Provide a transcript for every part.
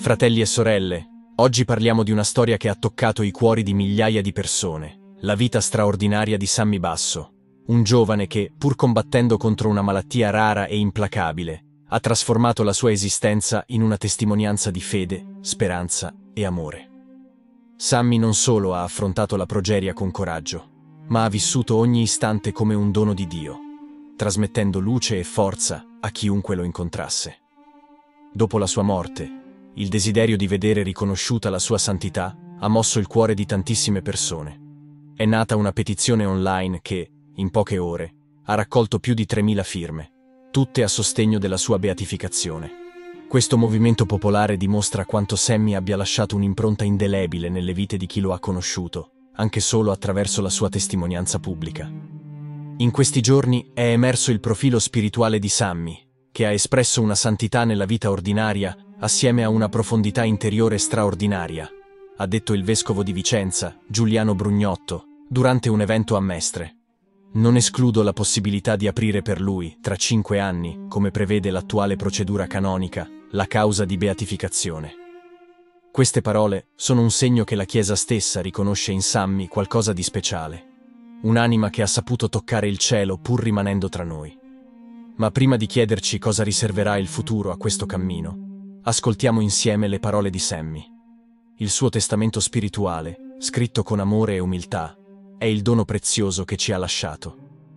Fratelli e sorelle, oggi parliamo di una storia che ha toccato i cuori di migliaia di persone, la vita straordinaria di Sammy Basso, un giovane che, pur combattendo contro una malattia rara e implacabile, ha trasformato la sua esistenza in una testimonianza di fede, speranza e amore. Sammy non solo ha affrontato la progeria con coraggio, ma ha vissuto ogni istante come un dono di Dio, trasmettendo luce e forza a chiunque lo incontrasse. Dopo la sua morte, il desiderio di vedere riconosciuta la sua santità ha mosso il cuore di tantissime persone. È nata una petizione online che, in poche ore, ha raccolto più di 3.000 firme, tutte a sostegno della sua beatificazione. Questo movimento popolare dimostra quanto Sammy abbia lasciato un'impronta indelebile nelle vite di chi lo ha conosciuto, anche solo attraverso la sua testimonianza pubblica. In questi giorni è emerso il profilo spirituale di Sammy, che ha espresso una santità nella vita ordinaria assieme a una profondità interiore straordinaria, ha detto il vescovo di Vicenza, Giuliano Brugnotto, durante un evento a Mestre. Non escludo la possibilità di aprire per lui, tra 5 anni, come prevede l'attuale procedura canonica, la causa di beatificazione. Queste parole sono un segno che la Chiesa stessa riconosce in Sammy qualcosa di speciale, un'anima che ha saputo toccare il cielo pur rimanendo tra noi. Ma prima di chiederci cosa riserverà il futuro a questo cammino, ascoltiamo insieme le parole di Sammy. Il suo testamento spirituale, scritto con amore e umiltà, è il dono prezioso che ci ha lasciato.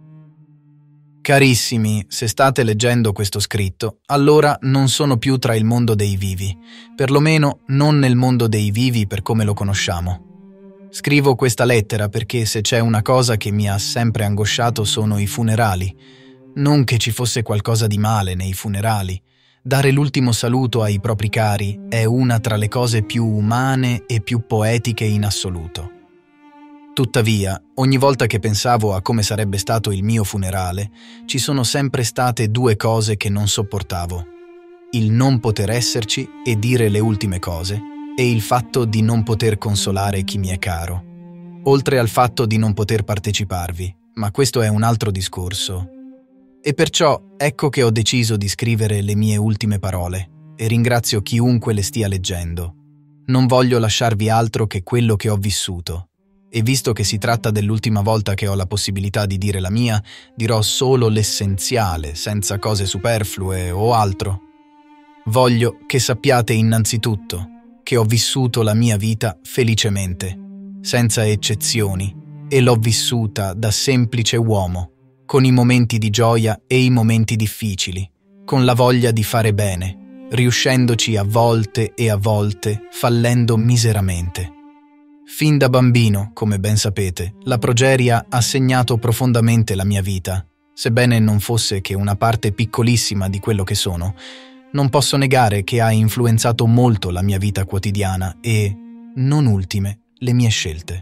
Carissimi, se state leggendo questo scritto, allora non sono più tra il mondo dei vivi, perlomeno non nel mondo dei vivi per come lo conosciamo. Scrivo questa lettera perché se c'è una cosa che mi ha sempre angosciato sono i funerali. Non che ci fosse qualcosa di male nei funerali. Dare l'ultimo saluto ai propri cari è una tra le cose più umane e più poetiche in assoluto. Tuttavia, ogni volta che pensavo a come sarebbe stato il mio funerale, ci sono sempre state due cose che non sopportavo: il non poter esserci e dire le ultime cose, e il fatto di non poter consolare chi mi è caro. Oltre al fatto di non poter parteciparvi, ma questo è un altro discorso. E perciò ecco che ho deciso di scrivere le mie ultime parole e ringrazio chiunque le stia leggendo. Non voglio lasciarvi altro che quello che ho vissuto e visto che si tratta dell'ultima volta che ho la possibilità di dire la mia, dirò solo l'essenziale, senza cose superflue o altro. Voglio che sappiate innanzitutto che ho vissuto la mia vita felicemente, senza eccezioni, e l'ho vissuta da semplice uomo, con i momenti di gioia e i momenti difficili, con la voglia di fare bene, riuscendoci a volte e a volte, fallendo miseramente. Fin da bambino, come ben sapete, la progeria ha segnato profondamente la mia vita. Sebbene non fosse che una parte piccolissima di quello che sono, non posso negare che ha influenzato molto la mia vita quotidiana e, non ultime, le mie scelte.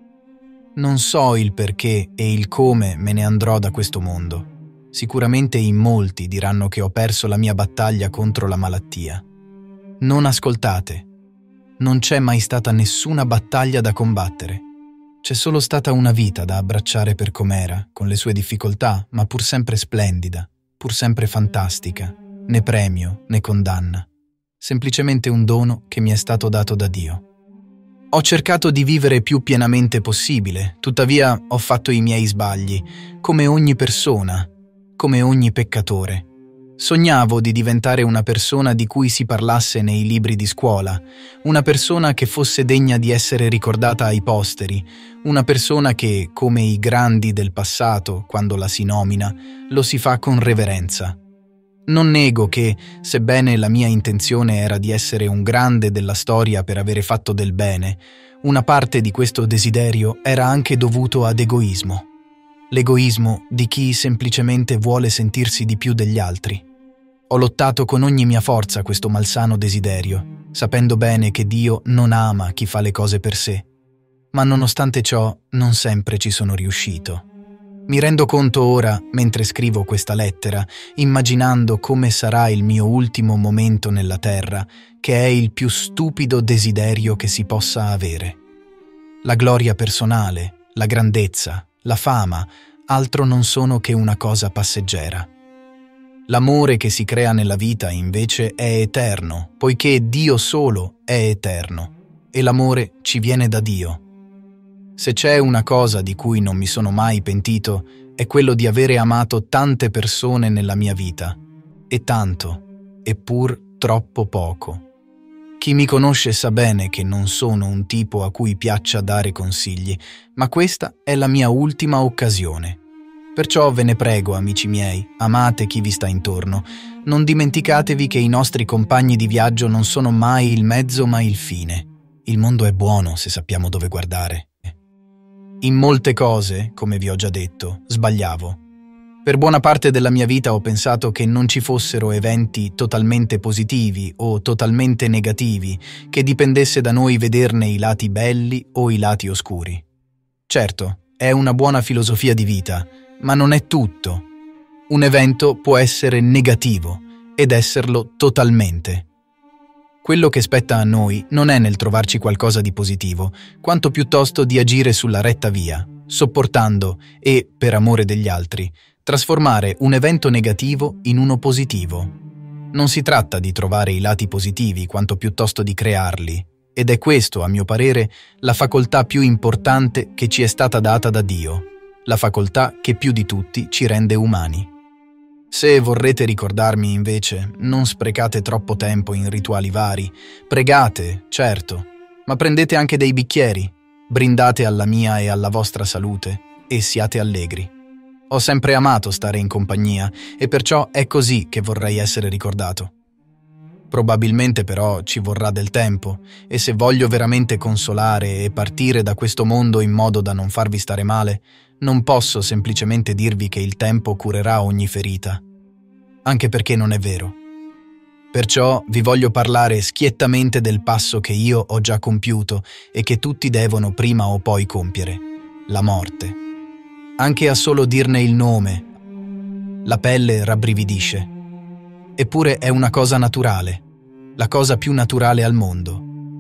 Non so il perché e il come me ne andrò da questo mondo. Sicuramente in molti diranno che ho perso la mia battaglia contro la malattia. Non ascoltate. Non c'è mai stata nessuna battaglia da combattere. C'è solo stata una vita da abbracciare per com'era, con le sue difficoltà, ma pur sempre splendida, pur sempre fantastica, né premio né condanna. Semplicemente un dono che mi è stato dato da Dio. Ho cercato di vivere più pienamente possibile, tuttavia ho fatto i miei sbagli, come ogni persona, come ogni peccatore. Sognavo di diventare una persona di cui si parlasse nei libri di scuola, una persona che fosse degna di essere ricordata ai posteri, una persona che, come i grandi del passato, quando la si nomina, lo si fa con reverenza. Non nego che, sebbene la mia intenzione era di essere un grande della storia per avere fatto del bene, una parte di questo desiderio era anche dovuto ad egoismo. L'egoismo di chi semplicemente vuole sentirsi di più degli altri. Ho lottato con ogni mia forza questo malsano desiderio, sapendo bene che Dio non ama chi fa le cose per sé. Ma nonostante ciò, non sempre ci sono riuscito. Mi rendo conto ora, mentre scrivo questa lettera, immaginando come sarà il mio ultimo momento nella terra, che è il più stupido desiderio che si possa avere. La gloria personale, la grandezza, la fama, altro non sono che una cosa passeggera. L'amore che si crea nella vita invece è eterno, poiché Dio solo è eterno e l'amore ci viene da Dio. Se c'è una cosa di cui non mi sono mai pentito è quello di avere amato tante persone nella mia vita, e tanto, eppur troppo poco. Chi mi conosce sa bene che non sono un tipo a cui piaccia dare consigli, ma questa è la mia ultima occasione. Perciò ve ne prego, amici miei, amate chi vi sta intorno. Non dimenticatevi che i nostri compagni di viaggio non sono mai il mezzo ma il fine. Il mondo è buono se sappiamo dove guardare. In molte cose, come vi ho già detto, sbagliavo. Per buona parte della mia vita ho pensato che non ci fossero eventi totalmente positivi o totalmente negativi, che dipendesse da noi vederne i lati belli o i lati oscuri. Certo, è una buona filosofia di vita, ma non è tutto. Un evento può essere negativo ed esserlo totalmente. Quello che spetta a noi non è nel trovarci qualcosa di positivo, quanto piuttosto di agire sulla retta via, sopportando e, per amore degli altri, trasformare un evento negativo in uno positivo. Non si tratta di trovare i lati positivi, quanto piuttosto di crearli, ed è questo, a mio parere, la facoltà più importante che ci è stata data da Dio, la facoltà che più di tutti ci rende umani. Se vorrete ricordarmi, invece, non sprecate troppo tempo in rituali vari. Pregate, certo, ma prendete anche dei bicchieri, brindate alla mia e alla vostra salute e siate allegri. Ho sempre amato stare in compagnia e perciò è così che vorrei essere ricordato. Probabilmente però ci vorrà del tempo e se voglio veramente consolare e partire da questo mondo in modo da non farvi stare male, non posso semplicemente dirvi che il tempo curerà ogni ferita, anche perché non è vero. Perciò vi voglio parlare schiettamente del passo che io ho già compiuto e che tutti devono prima o poi compiere: la morte. Anche a solo dirne il nome, la pelle rabbrividisce. Eppure è una cosa naturale, la cosa più naturale al mondo.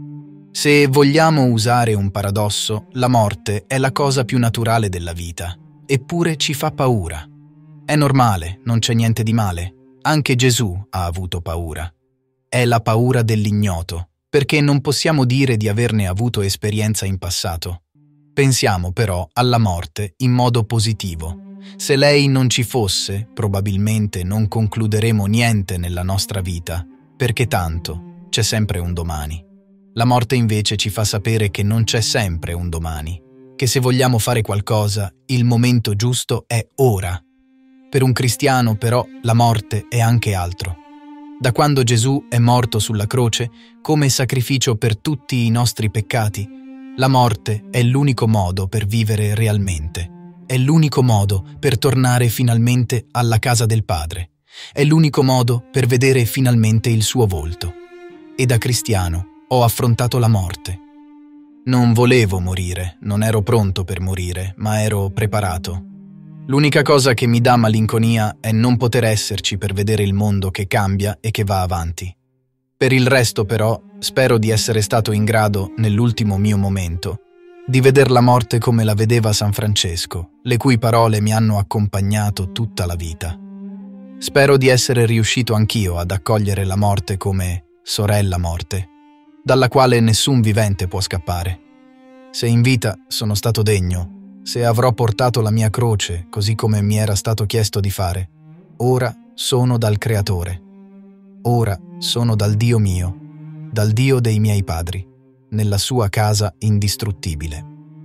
Se vogliamo usare un paradosso, la morte è la cosa più naturale della vita, eppure ci fa paura. È normale, non c'è niente di male. Anche Gesù ha avuto paura. È la paura dell'ignoto, perché non possiamo dire di averne avuto esperienza in passato. Pensiamo però alla morte in modo positivo. Se lei non ci fosse, probabilmente non concluderemo niente nella nostra vita, perché tanto c'è sempre un domani. La morte invece ci fa sapere che non c'è sempre un domani, che se vogliamo fare qualcosa, il momento giusto è ora. Per un cristiano, però, la morte è anche altro. Da quando Gesù è morto sulla croce, come sacrificio per tutti i nostri peccati, la morte è l'unico modo per vivere realmente. È l'unico modo per tornare finalmente alla casa del Padre. È l'unico modo per vedere finalmente il suo volto. E da cristiano ho affrontato la morte. Non volevo morire, non ero pronto per morire, ma ero preparato. L'unica cosa che mi dà malinconia è non poter esserci per vedere il mondo che cambia e che va avanti. Per il resto, però, spero di essere stato in grado, nell'ultimo mio momento, di veder la morte come la vedeva San Francesco, le cui parole mi hanno accompagnato tutta la vita. Spero di essere riuscito anch'io ad accogliere la morte come sorella morte, dalla quale nessun vivente può scappare. Se in vita sono stato degno, se avrò portato la mia croce così come mi era stato chiesto di fare, ora sono dal Creatore. Ora sono dal Dio mio, dal Dio dei miei padri, nella sua casa indistruttibile.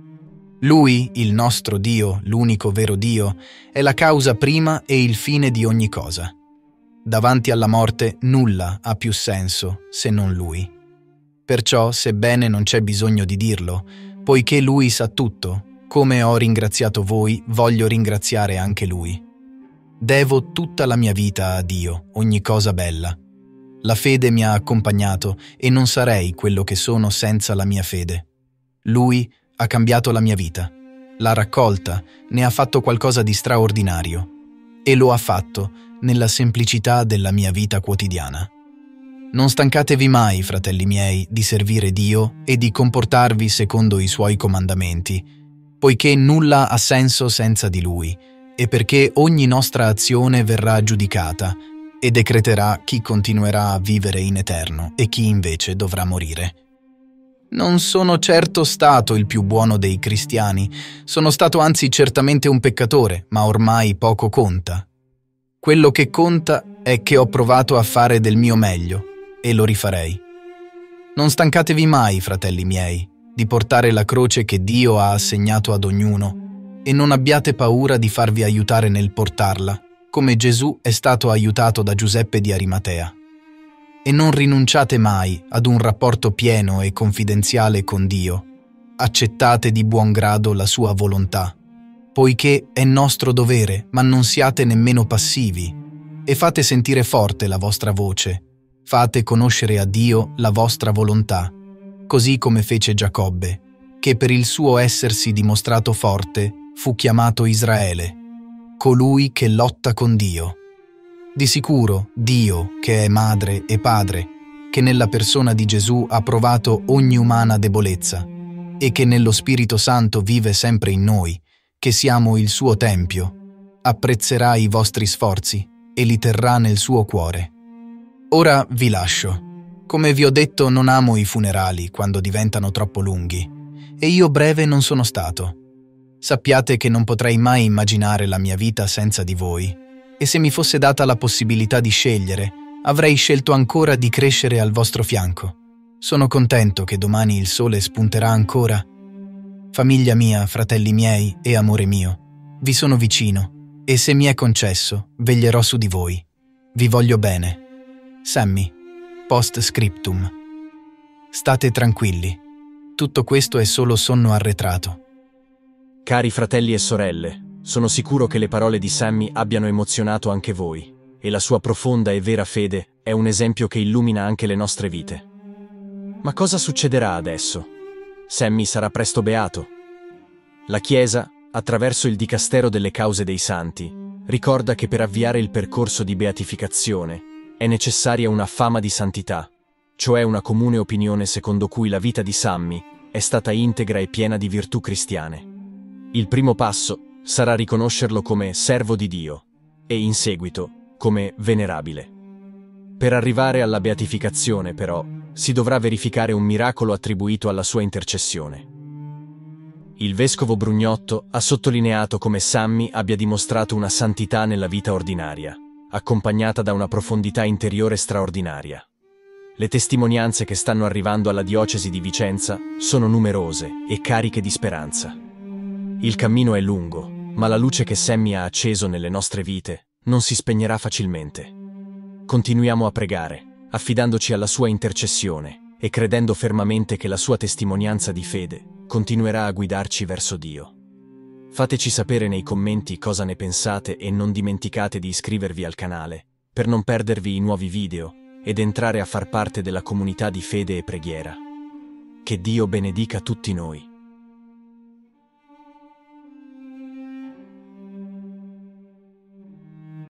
Lui, il nostro Dio, l'unico vero Dio, è la causa prima e il fine di ogni cosa. Davanti alla morte nulla ha più senso se non Lui. Perciò, sebbene non c'è bisogno di dirlo, poiché Lui sa tutto, come ho ringraziato voi, voglio ringraziare anche Lui. Devo tutta la mia vita a Dio, ogni cosa bella. La fede mi ha accompagnato e non sarei quello che sono senza la mia fede. Lui ha cambiato la mia vita, l'ha raccolta, ne ha fatto qualcosa di straordinario e lo ha fatto nella semplicità della mia vita quotidiana. Non stancatevi mai, fratelli miei, di servire Dio e di comportarvi secondo i Suoi comandamenti, poiché nulla ha senso senza di Lui e perché ogni nostra azione verrà giudicata, e decreterà chi continuerà a vivere in eterno e chi invece dovrà morire. Non sono certo stato il più buono dei cristiani, sono stato anzi certamente un peccatore, ma ormai poco conta. Quello che conta è che ho provato a fare del mio meglio e lo rifarei. Non stancatevi mai, fratelli miei, di portare la croce che Dio ha assegnato ad ognuno e non abbiate paura di farvi aiutare nel portarla, come Gesù è stato aiutato da Giuseppe di Arimatea. E non rinunciate mai ad un rapporto pieno e confidenziale con Dio. Accettate di buon grado la sua volontà, poiché è nostro dovere, ma non siate nemmeno passivi, e fate sentire forte la vostra voce. Fate conoscere a Dio la vostra volontà, così come fece Giacobbe, che per il suo essersi dimostrato forte fu chiamato Israele, colui che lotta con Dio. Di sicuro Dio, che è madre e padre, che nella persona di Gesù ha provato ogni umana debolezza e che nello Spirito Santo vive sempre in noi, che siamo il suo tempio, apprezzerà i vostri sforzi e li terrà nel suo cuore. Ora vi lascio. Come vi ho detto, non amo i funerali quando diventano troppo lunghi, e io breve non sono stato. Sappiate che non potrei mai immaginare la mia vita senza di voi, e se mi fosse data la possibilità di scegliere, avrei scelto ancora di crescere al vostro fianco. Sono contento che domani il sole spunterà ancora. Famiglia mia, fratelli miei e amore mio, vi sono vicino, e se mi è concesso, veglierò su di voi. Vi voglio bene. Sammy, post scriptum. State tranquilli. Tutto questo è solo sonno arretrato. Cari fratelli e sorelle, sono sicuro che le parole di Sammy abbiano emozionato anche voi, e la sua profonda e vera fede è un esempio che illumina anche le nostre vite. Ma cosa succederà adesso? Sammy sarà presto beato. La Chiesa, attraverso il Dicastero delle Cause dei Santi, ricorda che per avviare il percorso di beatificazione è necessaria una fama di santità, cioè una comune opinione secondo cui la vita di Sammy è stata integra e piena di virtù cristiane. Il primo passo sarà riconoscerlo come servo di Dio e, in seguito, come venerabile. Per arrivare alla beatificazione, però, si dovrà verificare un miracolo attribuito alla sua intercessione. Il vescovo Brugnotto ha sottolineato come Sammy abbia dimostrato una santità nella vita ordinaria, accompagnata da una profondità interiore straordinaria. Le testimonianze che stanno arrivando alla diocesi di Vicenza sono numerose e cariche di speranza. Il cammino è lungo, ma la luce che Sammy ha acceso nelle nostre vite non si spegnerà facilmente. Continuiamo a pregare, affidandoci alla sua intercessione e credendo fermamente che la sua testimonianza di fede continuerà a guidarci verso Dio. Fateci sapere nei commenti cosa ne pensate e non dimenticate di iscrivervi al canale per non perdervi i nuovi video ed entrare a far parte della comunità di fede e preghiera. Che Dio benedica tutti noi.